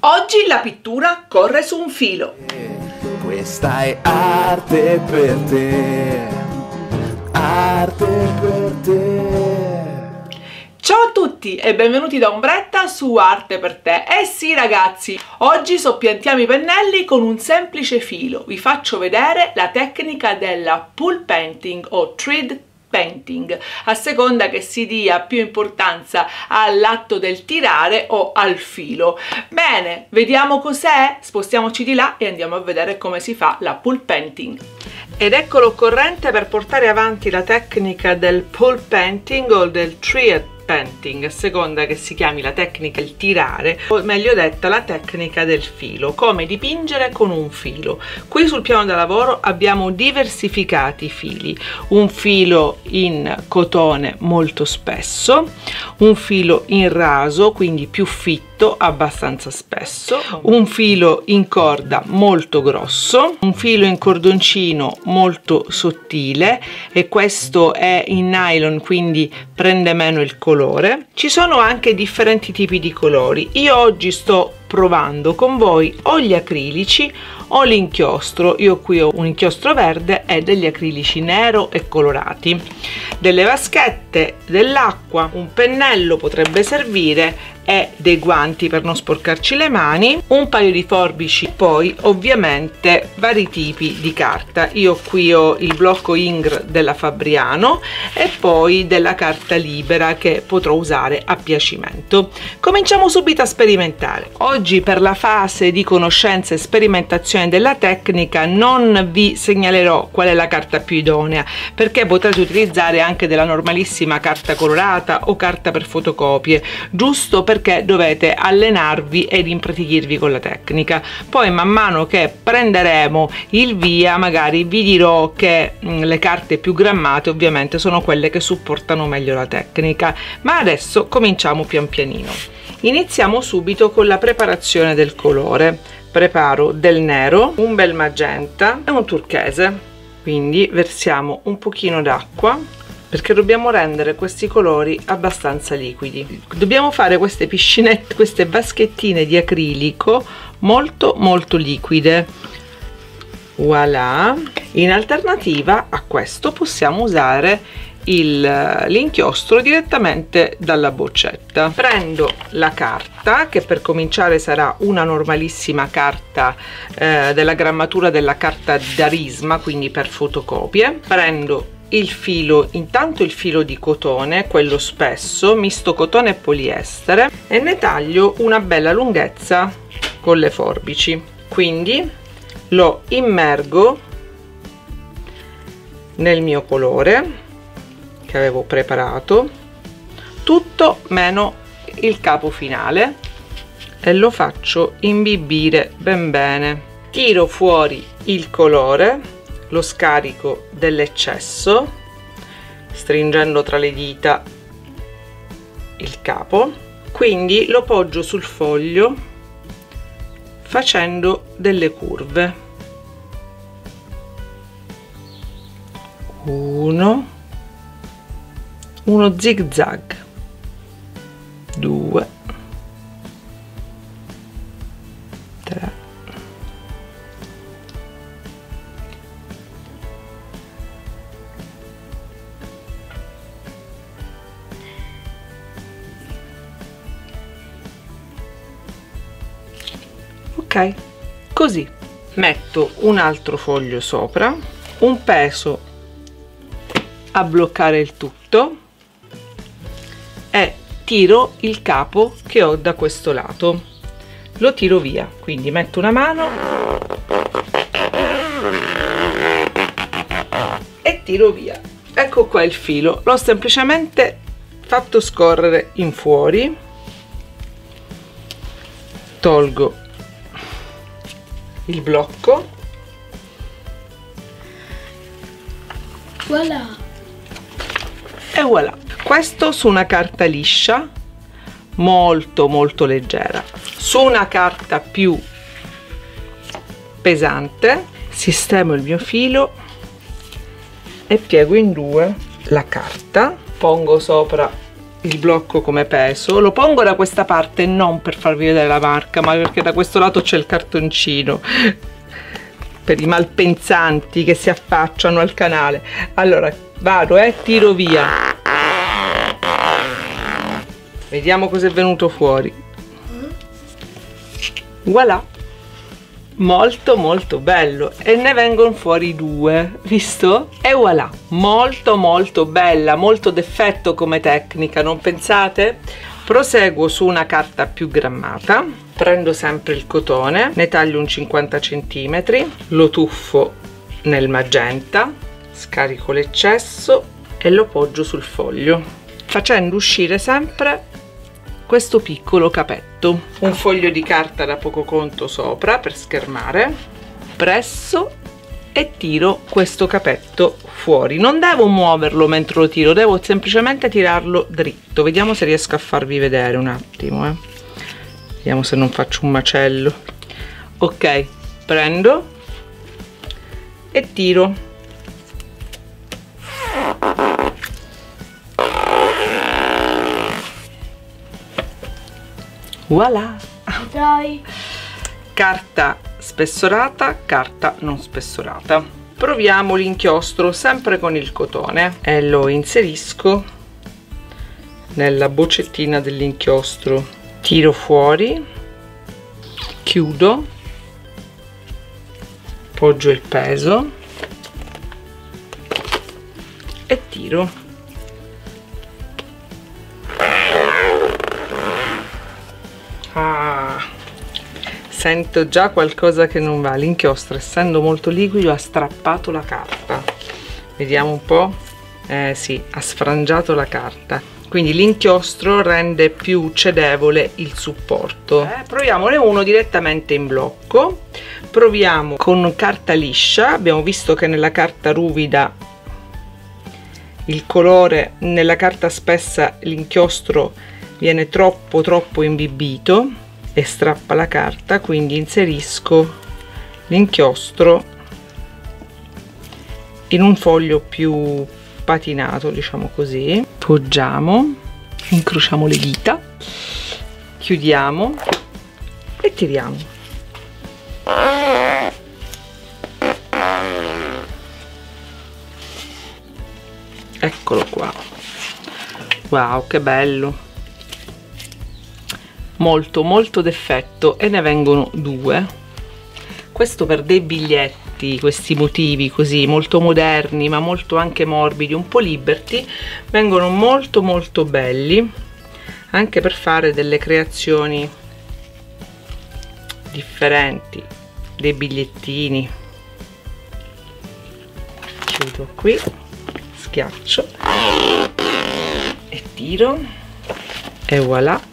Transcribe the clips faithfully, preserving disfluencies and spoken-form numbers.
Oggi la pittura corre su un filo. Questa è arte per te, arte per te. Ciao a tutti e benvenuti da Ombretta su Arte per te. Eh sì ragazzi, oggi soppiantiamo i pennelli con un semplice filo. Vi faccio vedere la tecnica della pool painting o thread painting, a seconda che si dia più importanza all'atto del tirare o al filo. Bene, vediamo cos'è? Spostiamoci di là e andiamo a vedere come si fa la pool painting. Ed ecco l'occorrente per portare avanti la tecnica del pool painting o del thread painting, a seconda che si chiami la tecnica del tirare o meglio detta la tecnica del filo, come dipingere con un filo. Qui sul piano da lavoro abbiamo diversificati i fili, un filo in cotone molto spesso, un filo in raso quindi più fitto abbastanza spesso, un filo in corda molto grosso, un filo in cordoncino molto sottile e questo è in nylon quindi prende meno il colore. Ci sono anche differenti tipi di colori. Io oggi sto provando con voi o gli acrilici o l'inchiostro. Io qui ho un inchiostro verde e degli acrilici nero e colorati, delle vaschette, dell'acqua, un pennello potrebbe servire e dei guanti per non sporcarci le mani, un paio di forbici, poi ovviamente vari tipi di carta. Io qui ho il blocco Ingres della Fabriano e poi della carta libera che potrò usare a piacimento. Cominciamo subito a sperimentare. Oggi per la fase di conoscenza e sperimentazione della tecnica non vi segnalerò qual è la carta più idonea, perché potrete utilizzare anche della normalissima carta colorata o carta per fotocopie, giusto per perché dovete allenarvi ed impratichirvi con la tecnica. Poi man mano che prenderemo il via magari vi dirò che mh, le carte più grammate ovviamente sono quelle che supportano meglio la tecnica, ma adesso cominciamo pian pianino. Iniziamo subito con la preparazione del colore. Preparo del nero, un bel magenta e un turchese, quindi versiamo un pochino d'acqua perché dobbiamo rendere questi colori abbastanza liquidi. Dobbiamo fare queste piscinette, queste vaschettine di acrilico molto molto liquide. Voilà. In alternativa a questo possiamo usare l'inchiostro direttamente dalla boccetta. Prendo la carta, che per cominciare sarà una normalissima carta eh, della grammatura della carta d'Arisma, quindi per fotocopie. Prendo il filo, intanto il filo di cotone, quello spesso, misto cotone e poliestere, e ne taglio una bella lunghezza con le forbici. Quindi lo immergo nel mio colore che avevo preparato, tutto meno il capo finale, e lo faccio imbibire ben bene. Tiro fuori il colore, lo scarico dell'eccesso stringendo tra le dita il capo, quindi lo poggio sul foglio facendo delle curve. Uno, uno zig zag, due, tre, ok, così. Metto un altro foglio sopra, un peso a bloccare il tutto e tiro il capo che ho da questo lato, lo tiro via, quindi metto una mano e tiro via. Ecco qua il filo, l'ho semplicemente fatto scorrere in fuori, tolgo il blocco, voilà, e voilà. Questo su una carta liscia molto molto leggera. Su una carta più pesante sistemo il mio filo e piego in due la carta, pongo sopra il blocco come peso, lo pongo da questa parte non per farvi vedere la marca, ma perché da questo lato c'è il cartoncino per i malpensanti che si affacciano al canale. Allora vado e eh, tiro via, vediamo cosa è venuto fuori. Voilà, molto molto bello, e ne vengono fuori due, visto? E voilà, molto molto bella, molto d'effetto come tecnica, non pensate? Proseguo su una carta più grammata, prendo sempre il cotone, ne taglio un cinquanta centimetri, lo tuffo nel magenta, scarico l'eccesso e lo poggio sul foglio, facendo uscire sempre questo piccolo capetto. Un foglio di carta da poco conto sopra per schermare, presso e tiro questo capetto fuori. Non devo muoverlo mentre lo tiro, devo semplicemente tirarlo dritto. Vediamo se riesco a farvi vedere un attimo, eh. Vediamo se non faccio un macello. Ok, prendo e tiro. Voilà! Dai. Carta spessorata, carta non spessorata. Proviamo l'inchiostro sempre con il cotone e lo inserisco nella boccettina dell'inchiostro, tiro fuori, chiudo, poggio il peso e tiro. Ah, sento già qualcosa che non va. L'inchiostro, essendo molto liquido, ha strappato la carta. Vediamo un po'. Eh sì, ha sfrangiato la carta. Quindi l'inchiostro rende più cedevole il supporto. Eh, proviamone uno direttamente in blocco. Proviamo con carta liscia. Abbiamo visto che nella carta ruvida il colore, nella carta spessa l'inchiostro viene troppo troppo imbibito e strappa la carta, quindi inserisco l'inchiostro in un foglio più patinato, diciamo così. Poggiamo, incrociamo le dita, chiudiamo e tiriamo. Eccolo qua. Wow, che bello, molto molto d'effetto, e ne vengono due. Questo per dei biglietti, questi motivi così molto moderni ma molto anche morbidi, un po' liberty, vengono molto molto belli anche per fare delle creazioni differenti, dei bigliettini. Chiudo qui, schiaccio e tiro e voilà.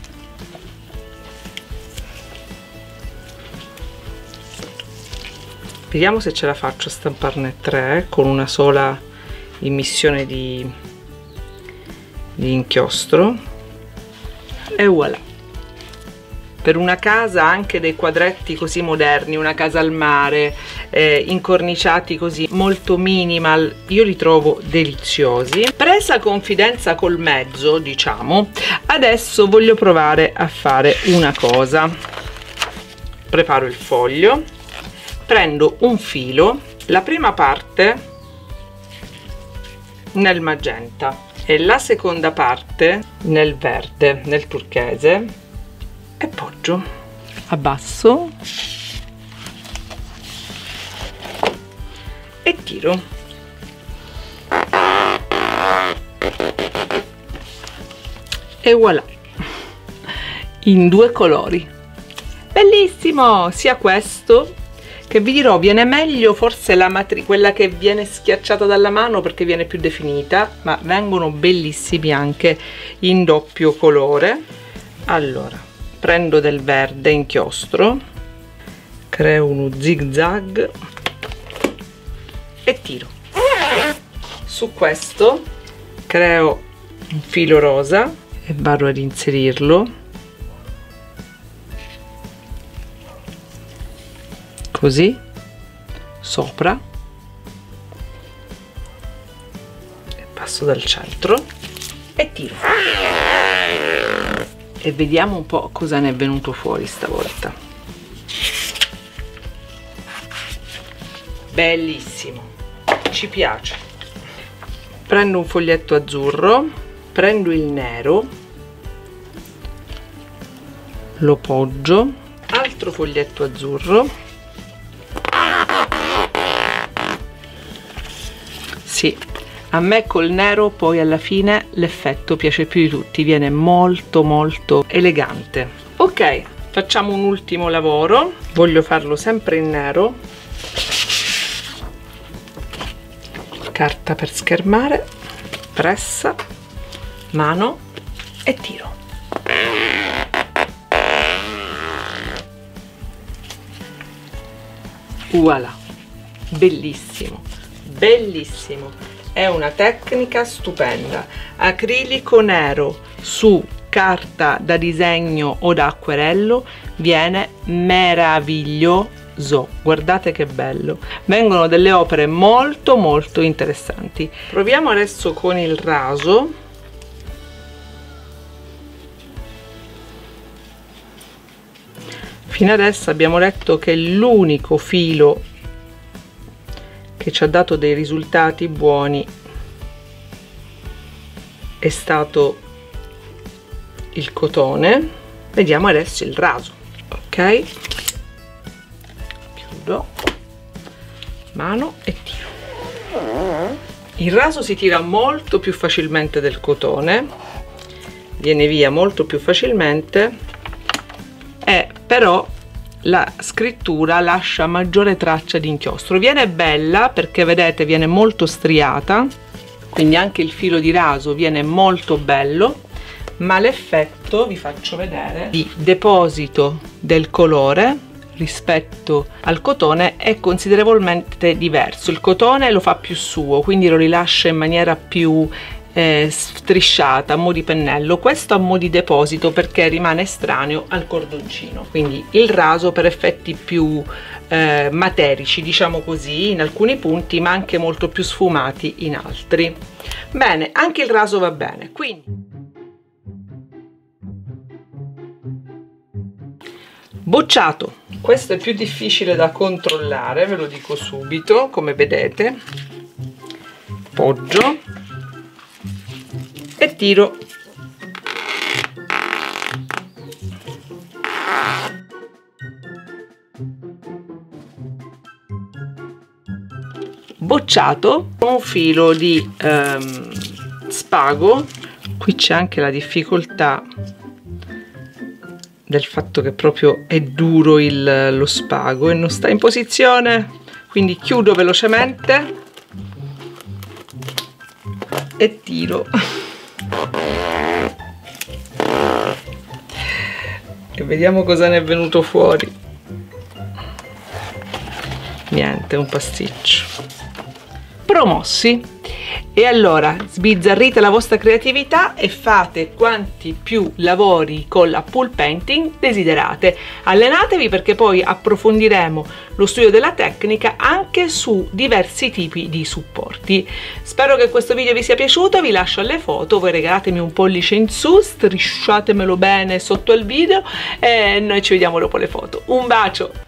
Vediamo se ce la faccio a stamparne tre con una sola immissione di, di inchiostro e voilà. Per una casa, anche dei quadretti così moderni, una casa al mare, eh, incorniciati così, molto minimal, io li trovo deliziosi. Presa confidenza col mezzo, diciamo, adesso voglio provare a fare una cosa. Preparo il foglio, prendo un filo, la prima parte nel magenta e la seconda parte nel verde, nel turchese, e poggio, abbasso e tiro. E voilà, in due colori, bellissimo. Sia questo, che vi dirò viene meglio forse la matrice, quella che viene schiacciata dalla mano, perché viene più definita, ma vengono bellissimi anche in doppio colore. Allora, prendo del verde inchiostro, creo uno zig zag e tiro. Su questo creo un filo rosa e vado ad inserirlo così sopra e passo dal centro e tiro. E vediamo un po' cosa ne è venuto fuori stavolta. Bellissimo, ci piace. Prendo un foglietto azzurro, prendo il nero, lo poggio, altro foglietto azzurro. Sì, a me col nero poi alla fine l'effetto piace più di tutti, viene molto molto elegante. Ok, facciamo un ultimo lavoro, voglio farlo sempre in nero. Carta per schermare, pressa, mano e tiro. Voilà, bellissimo, bellissimo, è una tecnica stupenda. Acrilico nero su carta da disegno o da acquerello viene meraviglioso, guardate che bello, vengono delle opere molto molto interessanti. Proviamo adesso con il raso. Fino adesso abbiamo detto che l'unico filo che ci ha dato dei risultati buoni è stato il cotone. Vediamo adesso il raso. Ok, chiudo, mano e tiro. Il raso si tira molto più facilmente del cotone, viene via molto più facilmente, e però la scrittura lascia maggiore traccia di inchiostro. Viene bella perché vedete viene molto striata, quindi anche il filo di raso viene molto bello, ma l'effetto, vi faccio vedere, di deposito del colore rispetto al cotone è considerevolmente diverso. Il cotone lo fa più suo, quindi lo rilascia in maniera più Eh, strisciata a mo' di pennello, questo a mo' di deposito perché rimane estraneo al cordoncino. Quindi il raso per effetti più eh, materici, diciamo così, in alcuni punti, ma anche molto più sfumati in altri. Bene, anche il raso va bene. Quindi bocciato, questo è più difficile da controllare, ve lo dico subito. Come vedete, poggio e tiro. Bocciato con un filo di ehm, spago. Qui c'è anche la difficoltà del fatto che proprio è duro il, lo spago e non sta in posizione, quindi chiudo velocemente e tiro. E vediamo cosa ne è venuto fuori. Niente, un pasticcio. Promossi. E allora sbizzarrite la vostra creatività e fate quanti più lavori con la pool painting desiderate. Allenatevi perché poi approfondiremo lo studio della tecnica anche su diversi tipi di supporti. Spero che questo video vi sia piaciuto, vi lascio alle foto, voi regalatemi un pollice in su, strisciatemelo bene sotto al video e noi ci vediamo dopo le foto. Un bacio!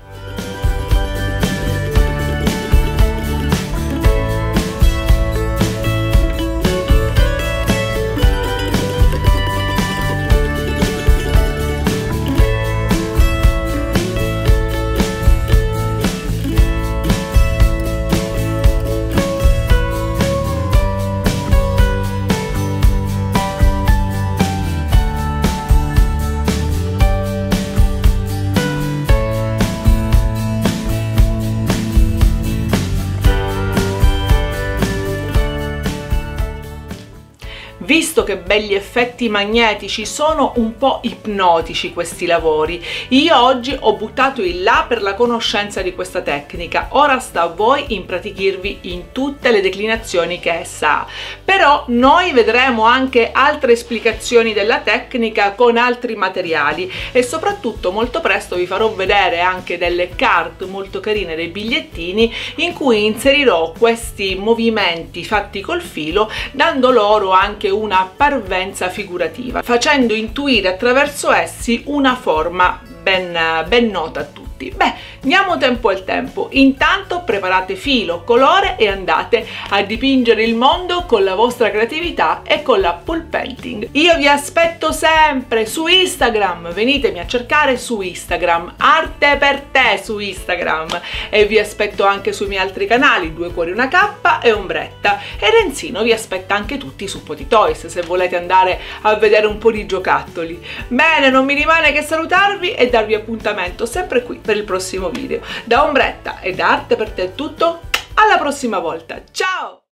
Visto che belli effetti magnetici, sono un po' ipnotici questi lavori, io oggi ho buttato il là per la conoscenza di questa tecnica. Ora sta a voi impratichirvi in tutte le declinazioni che essa ha. Però noi vedremo anche altre esplicazioni della tecnica con altri materiali e soprattutto molto presto vi farò vedere anche delle carte molto carine, dei bigliettini in cui inserirò questi movimenti fatti col filo, dando loro anche una parvenza figurativa, facendo intuire attraverso essi una forma ben, ben nota a tutti. Beh, diamo tempo al tempo. Intanto preparate filo, colore e andate a dipingere il mondo con la vostra creatività e con la Pool Painting. Io vi aspetto sempre su Instagram, venitemi a cercare su Instagram, Arte per Te su Instagram, e vi aspetto anche sui miei altri canali, Due Cuori Una Cappa e Ombretta, e Renzino vi aspetta anche tutti su Potitoys se volete andare a vedere un po' di giocattoli. Bene, non mi rimane che salutarvi e darvi appuntamento sempre qui per il prossimo video. Da Ombretta e da Arte per Te è tutto, alla prossima volta, ciao!